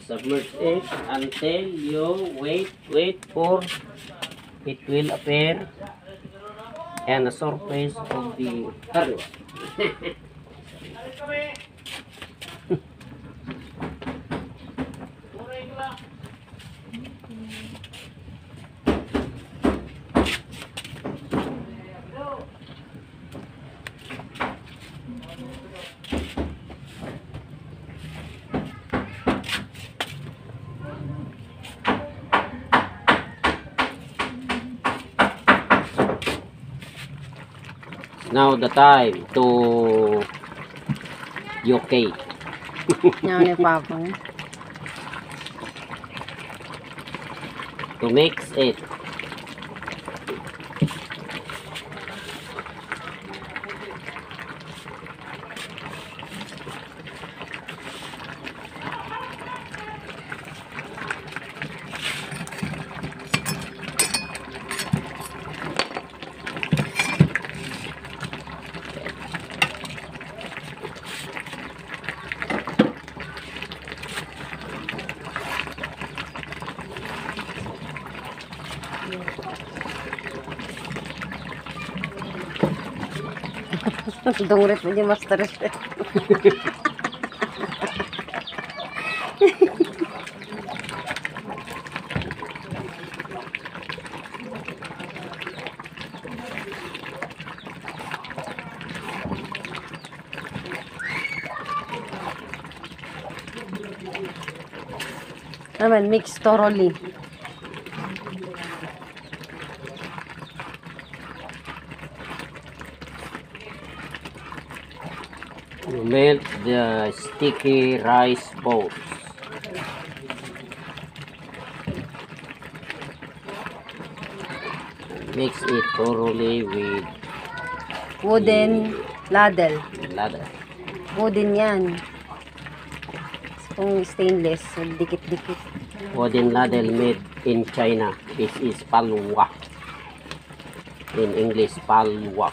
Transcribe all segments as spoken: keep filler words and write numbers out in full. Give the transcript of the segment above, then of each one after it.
submerge it until you wait, wait for it will appear and the surface of the target. Now the time to U K. Yan ni Papa. To mix it. Dungret mo di master. Naman mix thoroughly. You melt the sticky rice balls. Mix it thoroughly with Wooden ladle. ladle. Wooden yan. Kung stainless, so dikit-dikit. Wooden ladle made in China. This is palwa. In English, palwa.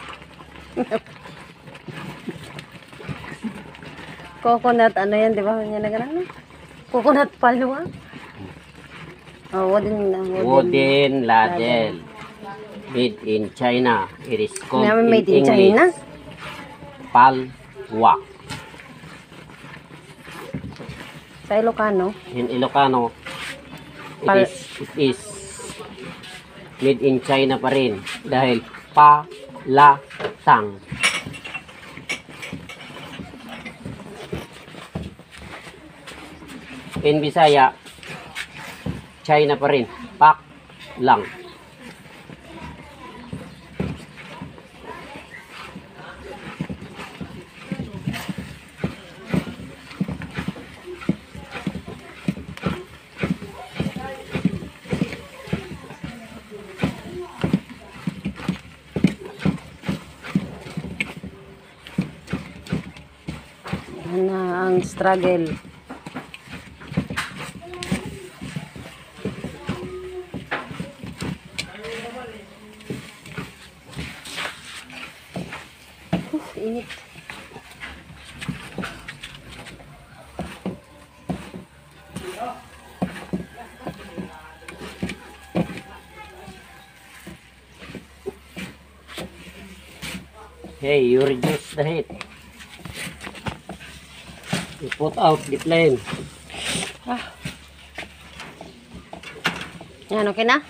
Coconut, ano yan, di ba? Yan na ganun. Coconut palwa. Oh, wooden, wooden, Wooden ladle made in China. It is called Naman in made in English China? palwa. Sa Ilocano. In Ilocano, it Pal- is, it is made in China pa rin dahil palatang. In Bisaya, China pa rin, pak lang. Yan na ang struggle. Uf, init. Hey, you reduce the heat. You put out the flame. Ah. Yan, okay na?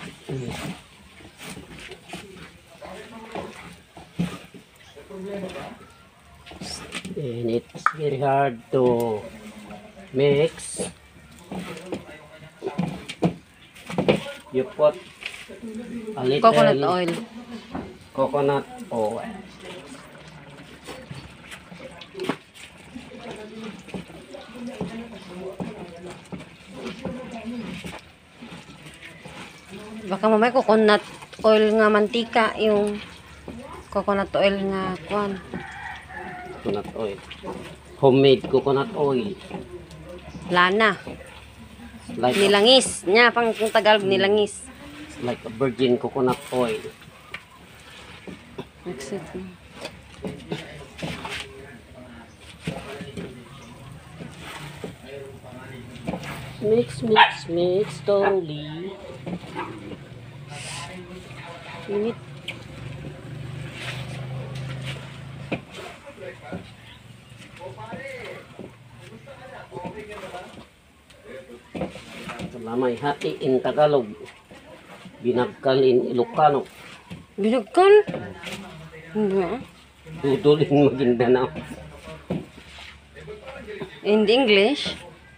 And it's very hard to mix. You put a little Coconut oil. coconut oil. Baka mamaya coconut oil nga mantika, yung coconut oil nga kuan. Coconut oil. Homemade coconut oil. Lana. Like a, Nilangis. Nya, pang kung Tagalog, nilangis. like a virgin coconut oil. Exit. mix, mix, mix thoroughly. Init. Lamay hati in Tagalog. Binagkal in Ilocano. Binagkal? Hindi ah. Dudol in Maguindanao. In English?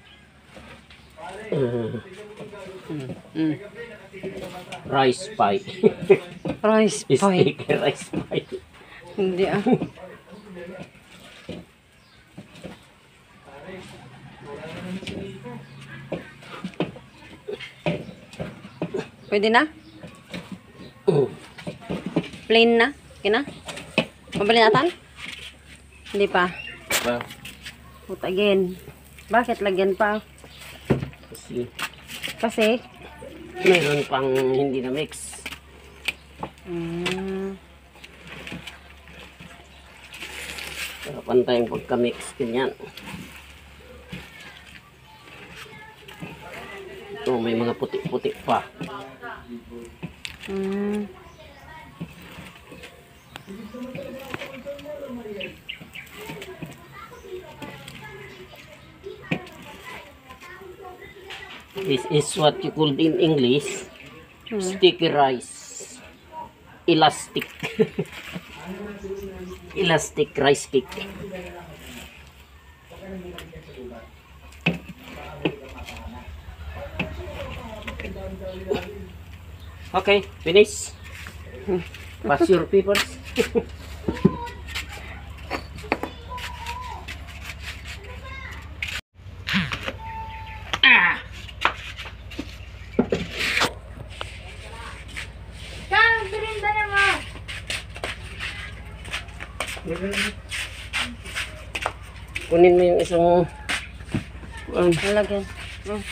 Uh, Mm. Mm. rice pie. Rice pie. Steak rice pie. Hindi ah. Pwede na? Plain na? Okay na? Mabali natin? Hindi pa. Ba? Put again. Bakit lagyan pa? Kasi Kasi? meron pang hindi na mix. Mm. Harapan tayong pagka-mix. Ganyan. Ito, may mga puti-puti pa. Mm. This is what you call in English Hmm. sticky rice. Elastic. Elastic rice cake. Okay, finish. Pass your papers. Kunin mo yung isang um, Lagyan. Mm.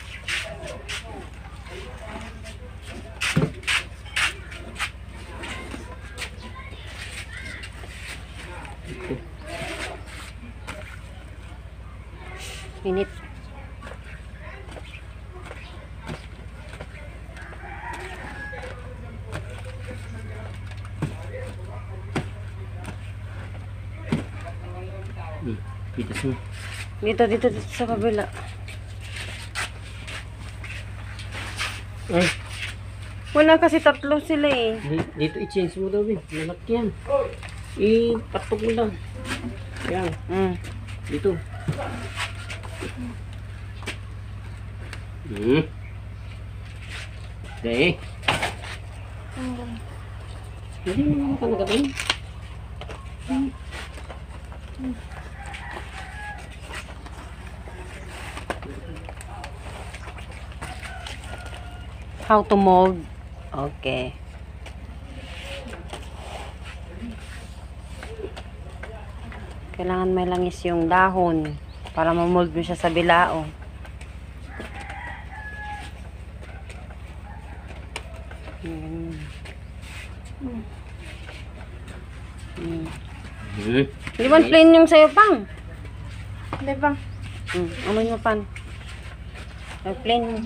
Init. pitas mo. Dito, dito, dito sa kabila. Ay, Wala kasi tatlo sila eh. di- dito i-change mo daw eh. Lalakyan. Ipatog mo lang. Yan, Mm. dito. Hmm. Okay. Hindi mo naman ka nagawin. How to mold. Okay. Kailangan may langis yung dahon para ma-mold mo siya sa bilao. Mm. Mm. Hmm. Di ba plain yung sayo pang? Di ba? Mm. Amoy mo pan. Ay, plain mo.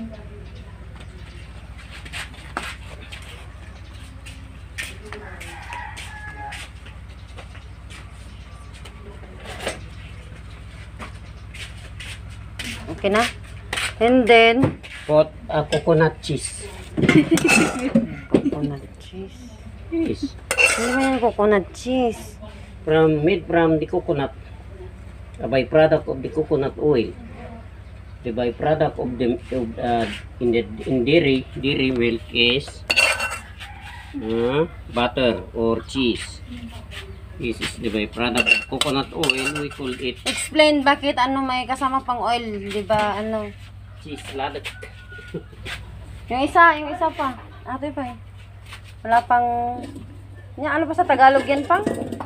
Okay na? And then, Pot uh, coconut cheese. coconut cheese. Yes. Ano ba yung coconut cheese? From made from the coconut. A byproduct of the coconut oil. The byproduct of the of, uh, in the in dairy dairy milk is uh, butter or cheese. This is the byproduct of coconut oil. We call it Explain bakit ano may kasama pang oil, di ba? Ano? cheese ladak. Yung isa, yung isa pa. Ate pa eh. Wala pang... Nya, ano pa sa Tagalog yan pang?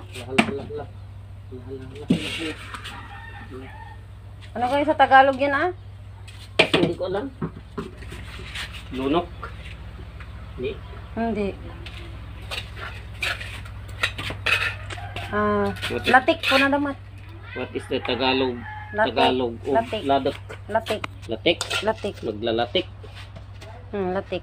Ano kayo sa Tagalog yan ah? Hindi ko alam. Lunok. Hindi. Hindi. Ah, latik po na damat. What is the Tagalog Latik. Tagalog o Latik. ladak. Latik. Latik. Latik. Naglalatik. Hmm, latik.